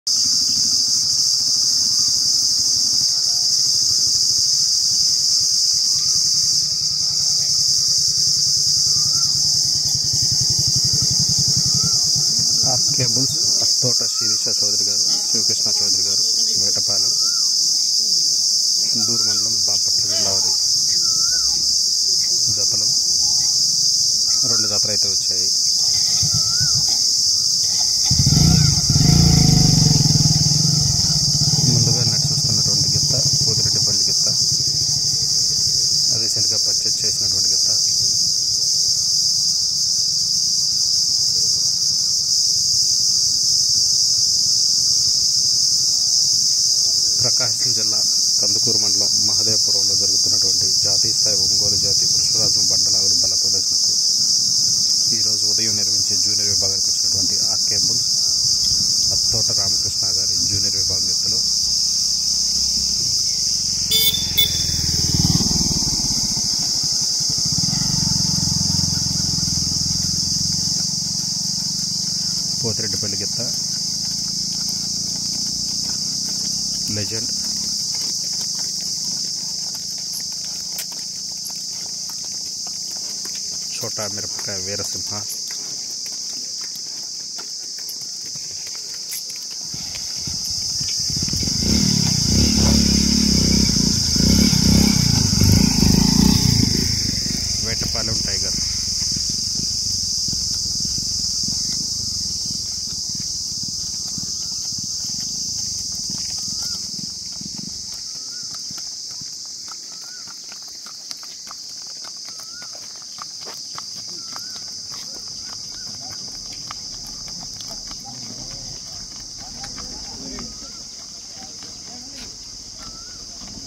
Cables తోట శిరీష చౌదరి గారు, శివకృష్ణ చౌదరి గారు, వేటపాలెం, హిందూరు మండలం, బాపట్ల జిల్లా వారి జతలు 2 జతలు అయితే వచ్చాయి. ముందుగా నెట్ చూస్తున్నటువంటి గిత్త పోతిరెడ్డిపల్లి గిత్త, రీసెంట్గా పర్చేజ్ చేసినటువంటి గిత్త. ప్రకాశం జిల్లా కందుకూరు మండలం మహదేవపురంలో జరుగుతున్నటువంటి జాతీయ స్థాయి ఒంగోలు జాతి వృషరాజం బండలాగుడు బల ప్రదర్శనకు ఈరోజు ఉదయం నిర్వహించే జూనియర్ విభాగానికి వచ్చినటువంటి కేబుల్స్ అత్తోట రామకృష్ణ గారి జూనియర్ విభాగం ఎత్తులు పోతిరెడ్డిపల్లి గిత్త లెజెండ్, చోటా మిరపకాయ వీరసింహ,